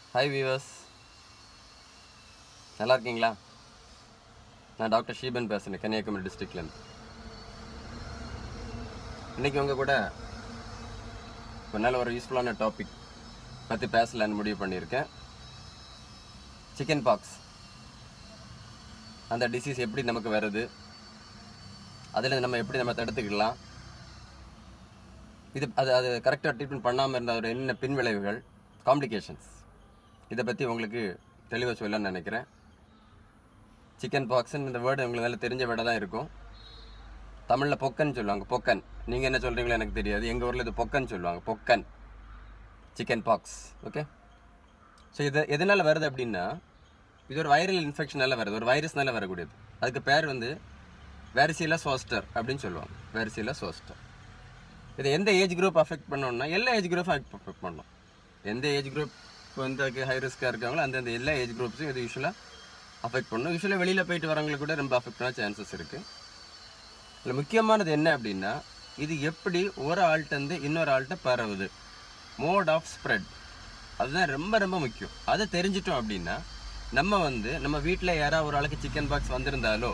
Hi viewers, நல்லா இருக்கீங்களா? நான் டாக்டர் ஷீபன் பேசுகிறேன், கன்னியாகுமரி டிஸ்ட்ரிக்ட்லேருந்து. இன்றைக்கி உங்கள் கூட ஒரு நல்ல ஒரு யூஸ்ஃபுல்லான டாபிக் பற்றி பேசலான்னு முடிவு பண்ணியிருக்கேன். சிக்கன் பாக்ஸ், அந்த டிசீஸ் எப்படி நமக்கு வருது, அதில் நம்ம எப்படி தடுத்துக்கலாம், அது கரெக்டாக ட்ரீட்மெண்ட் பண்ணாமல் இருந்தால் என்னென்ன பின்விளைவுகள், காம்ப்ளிகேஷன்ஸ், இதை பற்றி உங்களுக்கு தெளிவாக சொல்லலாம்னு நினைக்கிறேன். சிக்கன் பாக்ஸ்ன்னு இந்த வேர்டு உங்களுக்கு நல்லா தெரிஞ்ச வேர்டாக தான் இருக்கும். தமிழில் பொக்கன்னு சொல்லுவாங்க. பொக்கன், நீங்கள் என்ன சொல்கிறீங்களோ எனக்கு தெரியாது. எங்கள் ஊரில் இது பொக்கன்னு சொல்லுவாங்க. பொக்கன், சிக்கன் பாக்ஸ். ஓகே, ஸோ இது எதனால் வருது அப்படின்னா, இது ஒரு வைரல் இன்ஃபெக்ஷனால் வருது, ஒரு வைரஸ்னால வரக்கூடியது. அதுக்கு பேர் வந்து வேரிசிலா சோஸ்டர் அப்படின்னு சொல்லுவாங்க. Varicella zoster. இதை எந்த ஏஜ் குரூப் அஃபெக்ட் பண்ணோம்னா எல்லா ஏஜ் குரூப்பும் அஃபெக்ட் பண்ணோம். எந்த ஏஜ் குரூப் வந்து ஹை ரிஸ்க்காக இருக்காங்களோ அந்தந்த எல்லா ஏஜ் குரூப்ஸும் இது யூஸ்வலாக அஃபெக்ட் பண்ணணும். யூஸ்வலாக வெளியில் போயிட்டு வரவங்களுக்கு கூட ரொம்ப அஃபெக்ட் பண்ண சான்சஸ் இருக்குது. இதில் முக்கியமானது என்ன அப்படின்னா, இது எப்படி ஒரு ஆள்கிட்டருந்து இன்னொரு ஆள்கிட்ட பரவுது, மோட் ஆஃப் ஸ்ப்ரெட், அதுதான் ரொம்ப ரொம்ப முக்கியம். அதை தெரிஞ்சிட்டோம் அப்படின்னா நம்ம வீட்டில் யாராவது ஒரு ஆளுக்கு சிக்கன் பாக்ஸ் வந்திருந்தாலோ,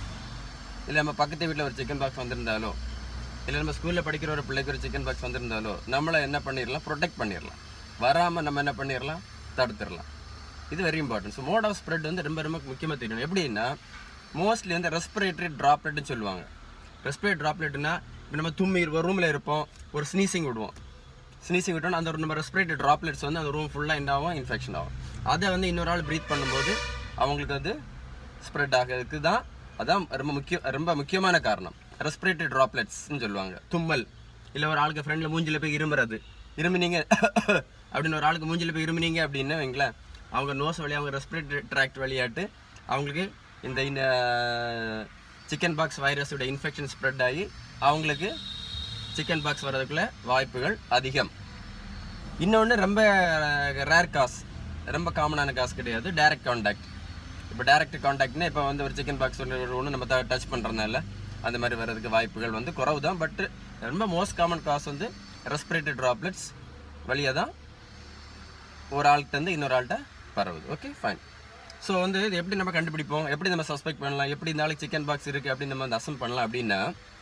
இல்லை நம்ம பக்கத்து வீட்டில் ஒரு சிக்கன் பாக்ஸ் வந்திருந்தாலோ, இல்லை நம்ம ஸ்கூலில் படிக்கிற ஒரு பிள்ளைக்கு ஒரு சிக்கன் பாக்ஸ் வந்திருந்தாலோ, நம்மளை என்ன பண்ணிடலாம், ப்ரொடெக்ட் பண்ணிடலாம். வராமல் நம்ம என்ன பண்ணிடலாம், தடுத்துடலாம். இது very important. So mode of spread வந்து ரொம்ப ரொம்ப முக்கியமாக தெரியணும். எப்படின்னா, மோஸ்ட்லி வந்து ரெஸ்பிரேட்டரி ட்ராப்லெட்னு சொல்லுவாங்க. ரெஸ்பிரேட்டரி ட்ராப்லெட்னா, இப்போ நம்ம ஒரு ரூமில் இருப்போம், ஒரு ஸ்னீசிங் விடுவோம். ஸ்னீசிங் விட்டோம்னா அந்த நம்ம ரெஸ்பிரேட்டரி ட்ராப்லெட்ஸ் வந்து அந்த ரூம் ஃபுல்லாக என்ன ஆகும், இன்ஃபெக்ஷன் ஆகும். அதை வந்து இன்னொரு ஆள் ப்ரீத் பண்ணும்போது அவங்களுக்கு அது ஸ்ப்ரெட் ஆகிறதுக்கு தான், அதான் ரொம்ப முக்கியமான காரணம். ரெஸ்பிரேட்டரி ட்ராப்லெட்ஸ்ன்னு சொல்லுவாங்க. தும்மல், இல்லை ஒரு ஆளுக்கு ஃப்ரெண்டில் மூஞ்சில் போய் இருமுறது, இருமினீங்க அப்படின்னு ஒரு ஆளுக்கு மூஞ்சில் போய் இருமினீங்க அப்படின்னு வைங்களேன், அவங்க நோஸ் வழியாக, அவங்க ரெஸ்பிரேட்டரி ட்ராக்ட் வழியாட்டு அவங்களுக்கு இந்த சிக்கன் பாக்ஸ் வைரஸோட இன்ஃபெக்ஷன் ஸ்ப்ரெட் ஆகி அவங்களுக்கு சிக்கன் பாக்ஸ் வர்றதுக்குள்ள வாய்ப்புகள் அதிகம். இன்னொன்று ரொம்ப ரேர் காஸ், ரொம்ப காமனான காஸ் கிடையாது, டைரக்ட் கான்டாக்ட். இப்போ டைரக்ட் கான்டாக்ட்னா இப்போ வந்து ஒரு சிக்கன் பாக்ஸ் ஒன்று நம்ம டச் பண்ணுறதுனால அந்த மாதிரி வர்றதுக்கு வாய்ப்புகள் வந்து குறவு தான். பட் ரொம்ப மோஸ்ட் காமன் காஸ் வந்து ரெஸ்பிரேட்டரி ட்ராப்லெட்ஸ் வழியாக தான் ஒரு ஆள்கிட்ட இன்னொரு ஆள்கிட்ட பரவுது. Okay, fine. ஸோ வந்து இது எப்படி நம்ம கண்டுபிடிப்போம், எப்படி நம்ம சஸ்பெக்ட் பண்ணலாம், எப்படி இந்த நாளைக்கு சிக்கன் பாக்ஸ் இருக்குது அப்படின்னு நம்ம வந்து அசம் பண்ணலாம் அப்படின்னா,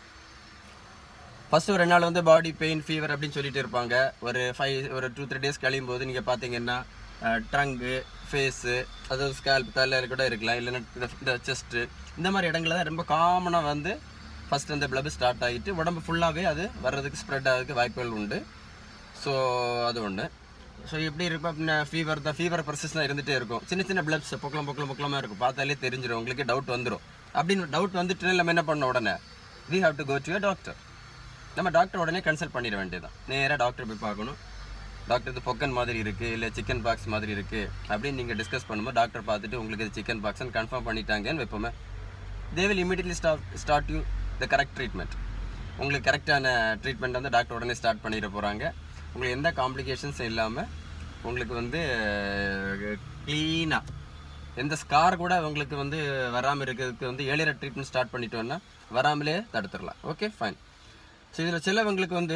ஃபஸ்ட்டு ஒரு 2 நாள் வந்து பாடி பெயின், ஃபீவர் அப்படின்னு சொல்லிட்டு இருப்பாங்க. ஒரு 2-3 டேஸ் கழியும் போது நீங்கள் பார்த்தீங்கன்னா ட்ரங்கு, ஃபேஸு, அதாவது ஸ்கேல்ப், தலையில் கூட இருக்கலாம், இல்லைன்னா இந்த செஸ்ட்டு, இந்த மாதிரி இடங்களில் தான் ரொம்ப காமனாக வந்து ஃபஸ்ட்டு அந்த பிளட் ஸ்டார்ட் ஆகிட்டு உடம்பு ஃபுல்லாகவே அது வர்றதுக்கு ஸ்ப்ரெட் ஆகிறதுக்கு வாய்ப்புகள் உண்டு. ஸோ அது ஒன்று. ஸோ எப்படி இருக்கும் அப்படின்னா, ஃபீவர் பர்சிஸ்டாக இருந்துகிட்டே இருக்கும். சின்ன சின்ன பிளட்ஸ் பொக்கலமாக இருக்கும், பார்த்தாலே தெரிஞ்சிடும், உங்களுக்கு டவுட் வந்துடும். அப்படின்னு டவுட் வந்துட்டு நம்ம என்ன பண்ணோம், உடனே we have to go to a doctor. நம்ம டாக்டர் உடனே கன்சல்ட் பண்ணிட வேண்டியதான். நேராக டாக்டர் போய் பார்க்கணும். டாக்டர் இது பொக்கன் மாதிரி இருக்குது, இல்லை சிக்கன் பாக்ஸ் மாதிரி இருக்குது அப்படின்னு நீங்கள் டிஸ்கஸ் பண்ணும்போது டாக்டர் பார்த்துட்டு உங்களுக்கு இது சிக்கன் பாக்ஸ்ன்னு கன்ஃபார்ம் பண்ணிட்டாங்கன்னு வைப்போமே, they will immediately start you the correct treatment. உங்களுக்கு கரெக்டான ட்ரீட்மெண்ட் வந்து டாக்டர் உடனே ஸ்டார்ட் பண்ணிட போகிறாங்க. உங்களுக்கு எந்த காம்ப்ளிகேஷன்ஸும் இல்லாமல் உங்களுக்கு வந்து க்ளீனாக எந்த ஸ்கார் கூட உங்களுக்கு வந்து வராமல் இருக்கிறதுக்கு வந்து ஏர்லியர் ட்ரீட்மெண்ட் ஸ்டார்ட் பண்ணிட்டோன்னா வராமலே தடுத்துடலாம். Okay, fine. ஸோ இதில் சிலவங்களுக்கு வந்து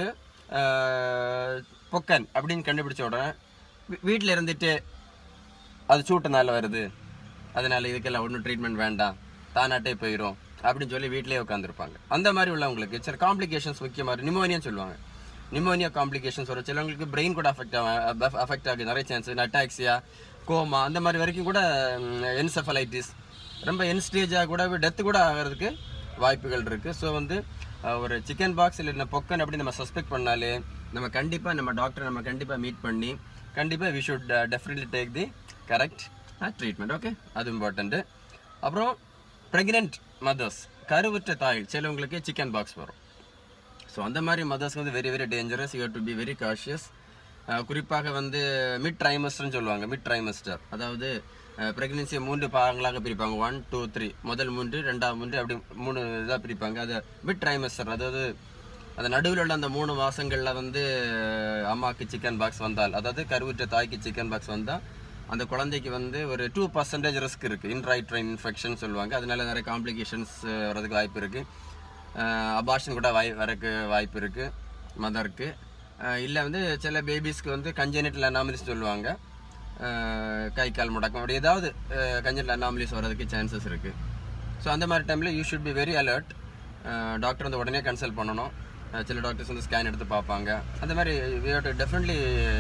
பொக்கன் அப்படின்னு கண்டுபிடிச்ச உடனே வீட்டில் இருந்துட்டு அது சூட்டுனால வருது, அதனால் இதுக்கெல்லாம் ஒன்றும் ட்ரீட்மெண்ட் வேண்டாம், தானாட்டே போயிடும் அப்படின்னு சொல்லி வீட்டிலே உட்காந்துருப்பாங்க. அந்த மாதிரி உள்ளவங்களுக்கு சில காம்ப்ளிகேஷன்ஸ், முக்கியமாக நிமோனியான்னு சொல்லுவாங்க. நிமோனியா காம்ப்ளிகேஷன்ஸ் வரும். சிலவங்களுக்கு பிரெயின் கூட அஃபெக்ட் ஆகுது நிறைய சான்ஸ். அட்டாக்சியா, கோமா, அந்த மாதிரி வரைக்கும் கூட, என்செஃபலைட்டிஸ், ரொம்ப என் ஸ்டேஜாக கூட டெத்து கூட ஆகிறதுக்கு வாய்ப்புகள் இருக்குது. ஸோ வந்து ஒரு சிக்கன் பாக்ஸ் இல்லை பொக்கன் அப்படி நம்ம சஸ்பெக்ட் பண்ணாலே நம்ம கண்டிப்பாக மீட் பண்ணி கண்டிப்பாக we should definitely take the correct treatment. Okay, அது இம்பார்ட்டண்ட்டு. அப்புறம் ப்ரெக்னென்ட் மதர்ஸ், கருவுற்ற தாயில் சிலவங்களுக்கு சிக்கன் பாக்ஸ் வரும். ஸோ அந்த மாதிரி மதர்ஸ் வந்து very very dangerous. You have to be very cautious. குறிப்பாக வந்து மிட் ட்ரைமஸ்டர்னு சொல்லுவாங்க. மிட் ட்ரைமஸ்டர் அதாவது ப்ரெக்னென்சியை 3 பாகங்களாக பிரிப்பாங்க. 1, 2, 3, முதல் 3, 2வது 3, அப்படி 3 இதாக பிரிப்பாங்க. அது மிட் ட்ரைமஸ்டர், அதாவது அந்த நடுவில் உள்ள அந்த 3 மாதங்களில் வந்து அம்மாவுக்கு சிக்கன் பாக்ஸ் வந்தால், அதாவது கருவுற்ற தாய்க்கு சிக்கன் பாக்ஸ் வந்தால் அந்த குழந்தைக்கு வந்து ஒரு 2% ரிஸ்க் இருக்குது. இன்ட்ரைட்ரைன் இன்ஃபெக்ஷன் சொல்லுவாங்க. அதனால நிறைய காம்ப்ளிகேஷன்ஸ் வரதுக்கு வாய்ப்பு இருக்குது. அபார்ஷன் கூட வரக்கு வாய்ப்பு இருக்குது மதருக்கு. இல்லை வந்து சில பேபிஸ்க்கு வந்து கஞ்செனிட்டல் அனாமலிஸ் சொல்லுவாங்க. கை கால் முடக்கம் அப்படி ஏதாவது கஞ்சல் அனாமலிஸ் வரதுக்கு சான்சஸ் இருக்குது. ஸோ அந்த மாதிரி டைமில் you should be very alert. Doctor வந்து உடனே கன்சல்ட் பண்ணணும். சில டாக்டர்ஸ் வந்து ஸ்கேன் எடுத்து பார்ப்பாங்க. அந்த மாதிரி we have to definitely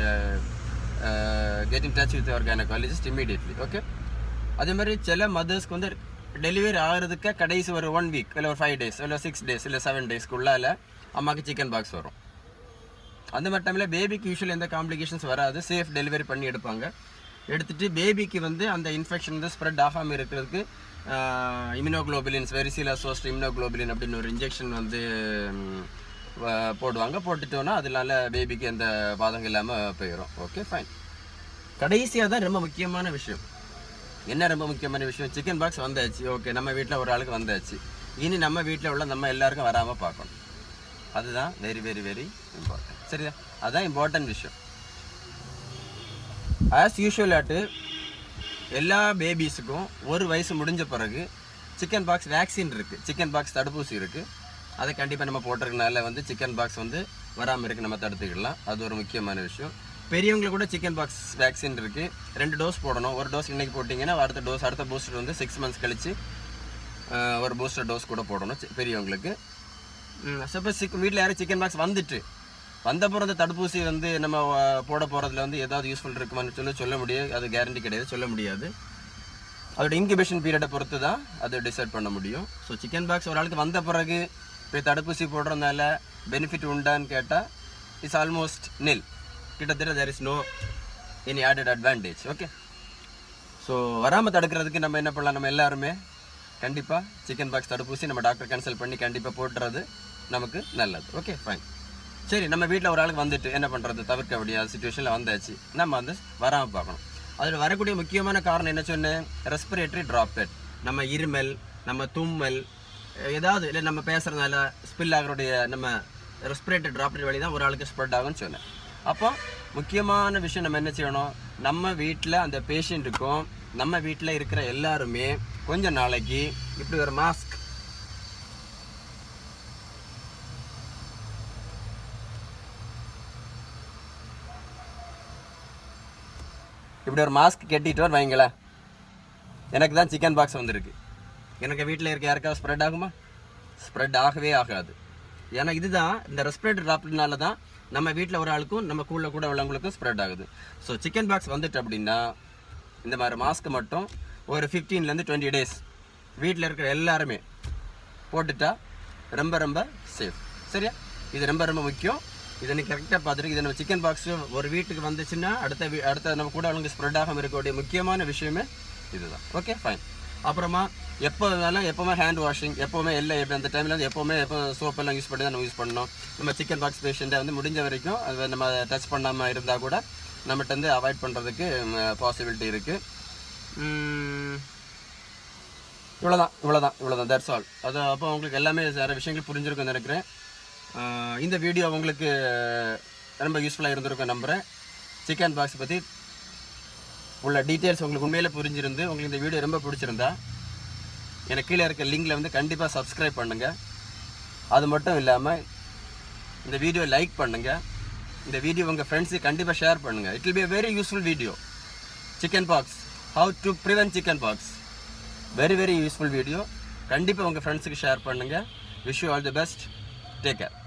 get in touch with your gynaecologist immediately. Okay. அதே மாதிரி சில மதர்ஸ்க்கு வந்து டெலிவரி ஆகிறதுக்கு கடைசி ஒரு 1 வீக் இல்லை ஒரு 5 days இல்லை 6 days இல்லை 7 daysக்குள்ளால் அம்மாவுக்கு சிக்கன் பாக்ஸ் வரும். அந்த மாதிரி டைமில் பேபிக்கு யூஸ்வலி எந்த காம்ப்ளிகேஷன்ஸ் வராது. சேஃப் டெலிவரி பண்ணி எடுப்பாங்க. எடுத்துகிட்டு பேபிக்கு வந்து அந்த இன்ஃபெக்ஷன் வந்து ஸ்ப்ரெட் ஆகாமல் இருக்கிறதுக்கு இம்யூனோக்ளோபுலின்ஸ் வெரிசில் அசோஸ்ட் இம்யூனோக்ளோபுலின் அப்படின்னு ஒரு இன்ஜெக்ஷன் வந்து போடுவாங்க. போட்டுட்டோன்னா அதனால பேபிக்கு எந்த பாதகம் இல்லாமல் போயிடும். Okay fine. கடைசியாக தான் ரொம்ப முக்கியமான விஷயம். என்ன ரொம்ப முக்கியமான விஷயம்? சிக்கன் பாக்ஸ் வந்தாச்சு. ஓகே, நம்ம வீட்டில் ஒரு ஆளுக்கு வந்தாச்சு. இனி நம்ம வீட்டில் உள்ள நம்ம எல்லாருக்கும் வராமல் பார்க்கணும். அதுதான் வெரி வெரி வெரி இம்பார்ட்டன்ட். சரியா? அதுதான் இம்பார்ட்டன்ட் விஷயம். ஆஸ் யூஷுவலாட்டு எல்லா பேபிஸுக்கும் 1 வயசு முடிஞ்ச பிறகு சிக்கன் பாக்ஸ் வேக்சின் இருக்குது, சிக்கன் பாக்ஸ் தடுப்பூசி இருக்குது. அதை கண்டிப்பாக நம்ம போட்டிருக்கனால வந்து சிக்கன் பாக்ஸ் வந்து வராமல் இருக்குது, நம்ம தடுத்துக்கலாம். அது ஒரு முக்கியமான விஷயம். பெரியவங்களுக்கு கூட சிக்கன் பாக்ஸ் வேக்சின் இருக்குது. 2 டோஸ் போடணும். ஒரு டோஸ் இன்றைக்கி போட்டிங்கன்னா அடுத்த பூஸ்டர் வந்து 6 months கழித்து ஒரு பூஸ்டர் டோஸ் கூட போடணும் பெரியவங்களுக்கு. சப்போஸ் வீட்டில் யாரும் சிக்கன் பாக்ஸ் வந்த பிறந்த தடுப்பூசி வந்து நம்ம போட போகிறதுல வந்து ஏதாவது யூஸ்ஃபுல் இருக்குமான்னு சொல்ல முடியாது. அது கேரண்டி கிடையாது, சொல்ல முடியாது. அதோட இன்குபேஷன் பீரியடை பொறுத்து தான் அதை டிசைட் பண்ண முடியும். ஸோ சிக்கன் பாக்ஸ் ஒரு ஆளுக்கு வந்த பிறகு இப்போ தடுப்பூசி போடுறதுனால பெனிஃபிட் உண்டான்னு கேட்டால் இட்ஸ் ஆல்மோஸ்ட் நில். கிட்டத்தட்ட there is no any added advantage. Okay. So வராமல் தடுக்கிறதுக்கு நம்ம என்ன பண்ணலாம்? நம்ம எல்லாருமே கண்டிப்பாக சிக்கன் பாக்ஸ் தடுப்பூசி நம்ம டாக்டர் கன்சல்ட் பண்ணி கண்டிப்பாக போட்டுறது நமக்கு நல்லது. Okay fine. சரி, நம்ம வீட்டில் ஒரு ஆளுக்கு வந்துட்டு என்ன பண்ணுறது? தவிர்க்க முடியாத சுச்சுவேஷனில் வந்தாச்சு. நம்ம வந்து வராமல் பார்க்கணும். அதில் வரக்கூடிய முக்கியமான காரணம் என்ன சொன்னேன்? Respiratory droplet. நம்ம இருமல், நம்ம தும்மல், ஏதாவது இல்லை நம்ம பேசுகிறதுனால ஸ்பில் ஆகிறோடைய நம்ம ரெஸ்பிரேட்டரி ட்ராப்லெட் வழி தான் ஒரு ஆளுக்கு ஸ்ப்ரெட் ஆகும்னு சொன்னேன். அப்போ முக்கியமான விஷயம் நம்ம என்ன செய்யணும்? நம்ம வீட்டில் அந்த பேஷண்ட்டுக்கும் நம்ம வீட்டில் இருக்கிற எல்லாருமே கொஞ்சம் நாளைக்கு இப்படி ஒரு மாஸ்க் கட்டிட்டு வைங்களேன். எனக்கு தான் சிக்கன் பாக்ஸ் வந்திருக்கு. எனக்கு வீட்டில் இருக்க யாருக்காவது ஸ்ப்ரெட் ஆகுமா? ஸ்ப்ரெட் ஆகவே ஆகாது. ஏன்னா இதுதான் இந்த ரெஸ்பிரேட்டரி ட்ராப்லெட்னால தான் நம்ம வீட்டில் ஒரு ஆளுக்கும் நம்ம கூட உள்ளவங்களுக்கும் ஸ்ப்ரெட் ஆகுது. ஸோ சிக்கன் பாக்ஸ் வந்துட்டு அப்படின்னா இந்த மாதிரி மாஸ்க் மட்டும் ஒரு 15 to 20 days வீட்டில் இருக்கிற எல்லாருமே போட்டுட்டா ரொம்ப ரொம்ப சேஃப். சரியா? இது ரொம்ப ரொம்ப முக்கியம். இதை நீ கரெக்டாக பார்த்துட்டு இதை நம்ம சிக்கன் பாக்ஸ் ஒரு வீட்டுக்கு வந்துச்சுன்னா அடுத்த நம்ம கூட அவங்களுக்கு ஸ்ப்ரெட் ஆகாமல் இருக்கக்கூடிய முக்கியமான விஷயமே இதுதான். Okay fine. அப்புறமா எப்போவுமே ஹேண்ட் வாஷிங், எப்போவுமே அந்த டைமில் வந்து எப்போ சோப்பெல்லாம் யூஸ் பண்ணி தான் நம்ம யூஸ் பண்ணணும். நம்ம சிக்கன் பாக்ஸ் பேஷண்ட்டை வந்து முடிஞ்ச வரைக்கும் அதை நம்ம டச் பண்ணாமல் இருந்தால் கூட நம்மகிட்ட வந்து அவாய்ட் பண்ணுறதுக்கு பாசிபிலிட்டி இருக்குது. இவ்வளோதான் தட்ஸ் ஆல். அது அப்போ உங்களுக்கு எல்லாமே வேறு விஷயங்கள் புரிஞ்சிருக்குன்னு நினைக்கிறேன். இந்த வீடியோ உங்களுக்கு ரொம்ப யூஸ்ஃபுல்லாக இருந்திருக்கும் நம்புகிறேன். சிக்கன் பாக்ஸ் பற்றி உள்ள டீட்டெயில்ஸ் உங்களுக்கு உண்மையிலே புரிஞ்சிருந்து உங்களுக்கு இந்த வீடியோ ரொம்ப பிடிச்சிருந்தா எனக்கு கீழே இருக்க லிங்கில் வந்து கண்டிப்பாக சப்ஸ்கிரைப் பண்ணுங்கள். அது மட்டும் இல்லாமல் இந்த வீடியோ லைக் பண்ணுங்கள். இந்த வீடியோ உங்கள் ஃப்ரெண்ட்ஸுக்கு கண்டிப்பாக ஷேர் பண்ணுங்கள். It will be a very useful video. Chicken pox, how to prevent chicken pox. Very useful video. கண்டிப்பாக உங்கள் ஃப்ரெண்ட்ஸுக்கு ஷேர் பண்ணுங்கள். Wish you all the best. Take care.